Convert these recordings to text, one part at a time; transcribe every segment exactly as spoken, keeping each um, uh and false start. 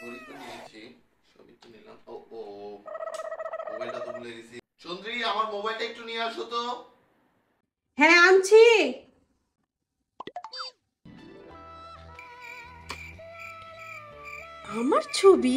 ঘড়ি তো নিয়েছি, সবই তো নিলাম। ও ও মোবাইলটা তো ভুলে গেছি। চন্দ্রী, আমার মোবাইলটা একটু নিয়ে আসো তো। হ্যাঁ, আনছি। আমার ছবি,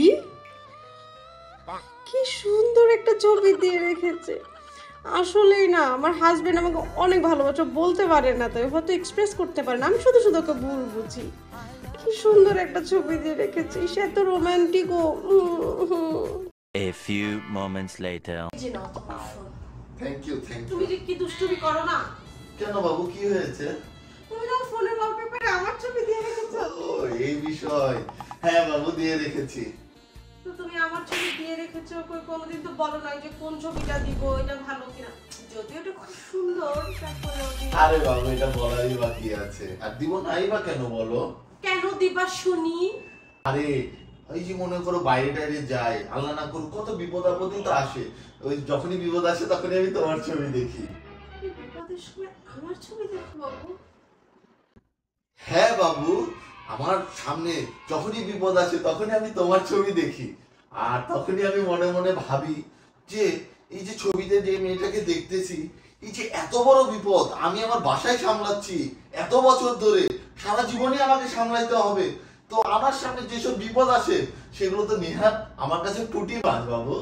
কি সুন্দর একটা ছবি দিয়ে রেখেছে। আসলেই না, আমার হাজবেন্ড আমাকে অনেক ভালোবাসে, বলতে পারে না, তাই হয়তো এক্সপ্রেস করতে পারে না, আমি শুধু শুধু ওকে ভুল বুঝি। কি সুন্দর একটা ছবি দিয়ে রেখেছে, সে এত রোমান্টিক। ও A few moments later. Thank you thank you. তুমি যে কি দুষ্টুমি করো না। কেন বাবু, কি হয়েছে? তুমি না ফোনের ওয়ালপেপারে আমার ছবি দিয়ে রেখেছো। ও এই বিষয়। হ্যাঁ বাবু, দিয়ে রেখেছি। তো তুমি আমার ছবি দিয়ে রেখেছো, কই কোনোদিন তো বলো না যে কোন ছবিটা দিব, এটা ভালো কিনা। যদিও এটা খুব সুন্দর, তারপরেও আরে বাবু, এটা বলারই বাকি আছে। আর দিব নাই বা কেন বলো? কেন দিবা শুনি? আরে এই যে মনে করো বাইরে টাইরে যায়, আল্লাহ না করুক কত বিপদ আপদই তো আসে। ওই যখনই বিপদ আসে তখনই আমি তোমার ছবি দেখি। বিপদের সময় আমার ছবি দেখো বাবু? হ্যাঁ বাবু, আমার সামনে যখনই বিপদ আসে তখনই আমি তোমার ছবি দেখি। আর তখনই আমি মনে মনে ভাবি যে এই যে ছবিতে যে মেয়েটাকে দেখতেছি, এই যে এত বড় বিপদ আমি আমার বাসায় সামলাচ্ছি এত বছর ধরে, সারা জীবনই আমাকে সামলাইতে হবে, তো আমার সামনে যেসব বিপদ আসে সেগুলো তো নেহাত আমার কাছে টুটি মাছ বাবু।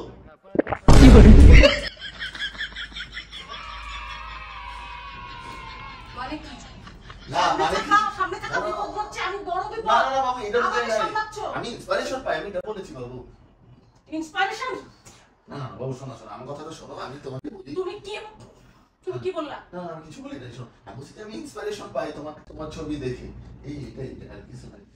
মানে কি? না মানে কি? সামনে থাকা বিপদ হচ্ছে আমি বড় বিপদ। না না না বাবু, এটা আমাকে বলতে নাই। সামলাচ্ছ? আমি ইন্সপিরেশন পাই, আমি এটা বলেছি বাবু। ইন্সপিরেশন? না না বাবু, শোনো শোনো, আমার কথাটা শোনো, আমি তোমাকে বলি। তুমি কি তুমি কি বললা? না না, আমি কিছু বলি নাই, শোনো। আমি বলছি যে আমি ইন্সপিরেশন পাই তোমার তোমার ছবি দেখে, এই এটা এটা আর কিছু নাই।